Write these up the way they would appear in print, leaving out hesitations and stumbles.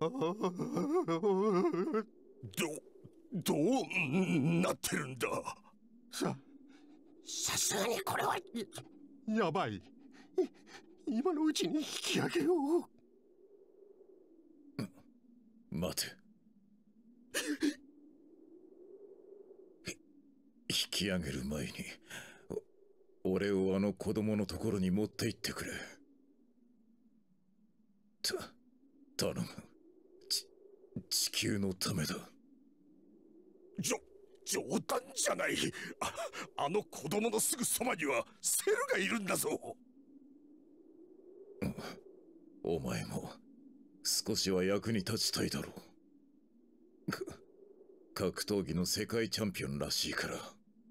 どうなってるんだ。 さすがにこれはやばい。今のうちに引き上げよう。 待て。引き上げる前に俺をあの子供のところに持って行ってくれ。頼む。地球のためだ。 冗談じゃない。あの子供のすぐそばにはセルがいるんだぞ。 お前も少しは役に立ちたいだろう。格闘技の世界チャンピオンらしいから。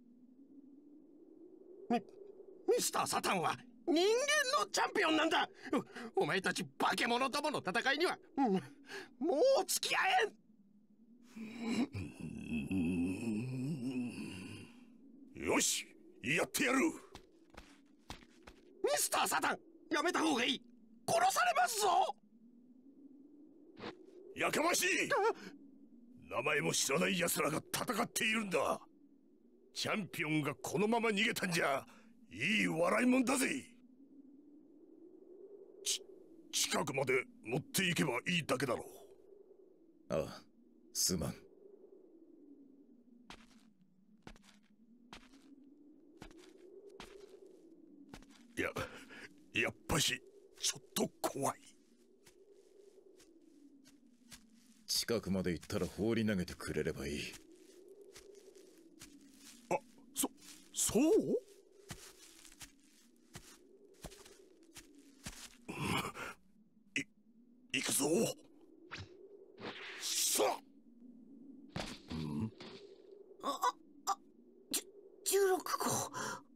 ミスター・サタンは人間のチャンピオンなんだ。お前たち化け物どもの戦いには、もう付き合えん。 よし、やってやる。 ミスター・サタン、やめた方がいい。殺されますぞ。 やかましい。名前も知らない奴らが戦っているんだ。チャンピオンがこのまま逃げたんじゃいい笑いもんだぜ。近くまで持っていけばいいだけだろう。 ああ、すまん。 やっぱしちょっと怖い。 近くまで行ったら放り投げてくれればいい。 そう行くぞ。さあ、16個。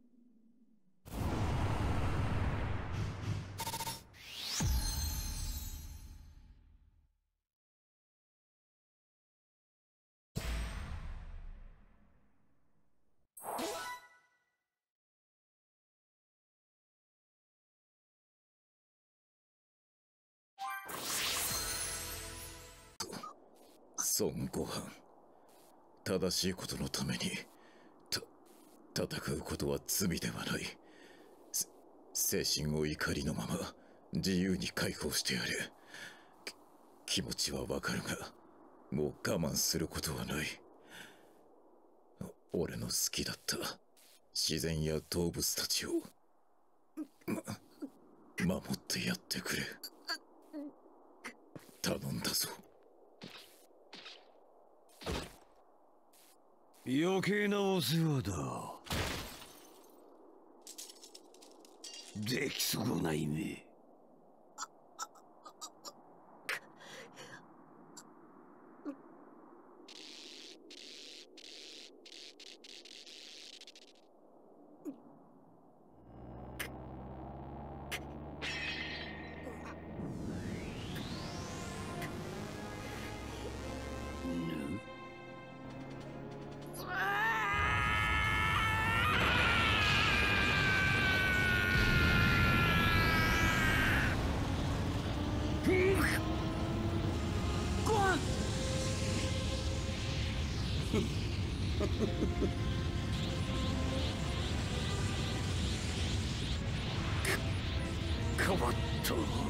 孫悟飯、正しいことのために戦うことは罪ではない。精神を怒りのまま自由に解放してやれ。気持ちはわかるが、もう我慢することはない。俺の好きだった自然や動物たちを守ってやってくれ。頼んだぞ。 余計なお世話だ。出来損ないめ。かばった。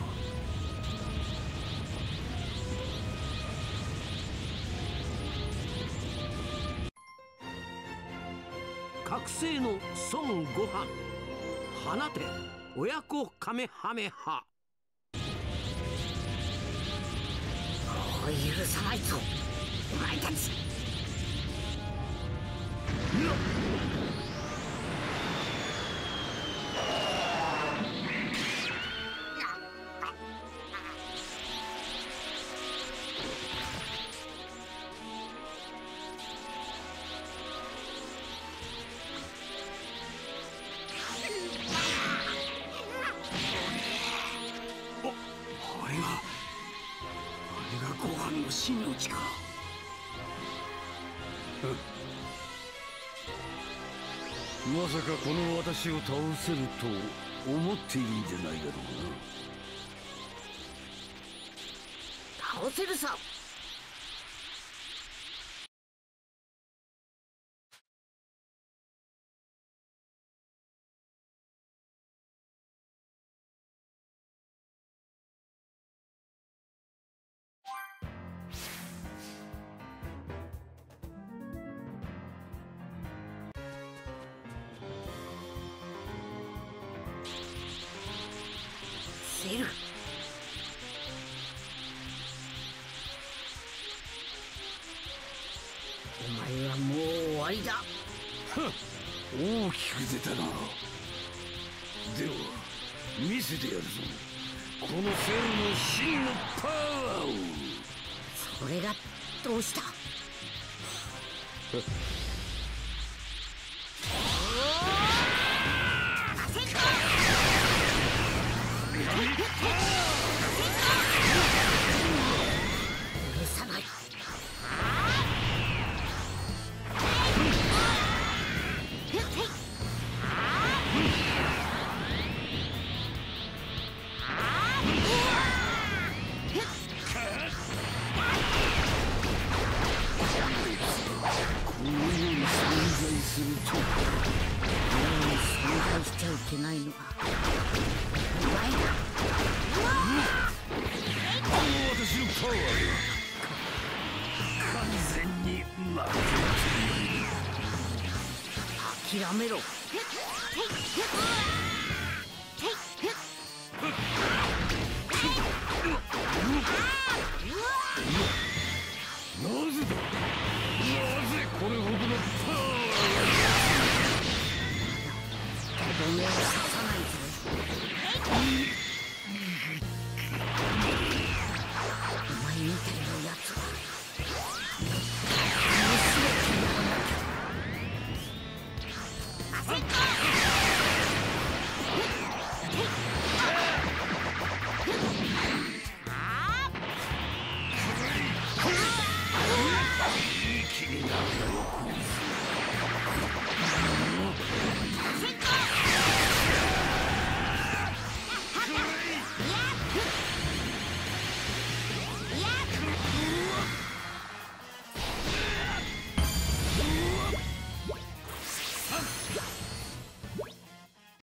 覚醒の孫悟飯、放て親子カメハメハ。 許さないぞお前たち。あれがご飯の真の力。 まさかこの私を倒せると思っているんじゃないだろうな。 倒せるさ。セル、お前はもう終わりだ。 大きく出たな。では見せてやるぞ、このセルの真のパワーを。 それがどうした？許さない。 このように存在すると、 もう存在しちゃいけないのはお前だ。 この私のパワーが完全に負けている。 諦めろ。 なぜだ、なぜこれほどのパワーが。 とどめを刺さないぞ。お前みたいなやつは気になるだろう。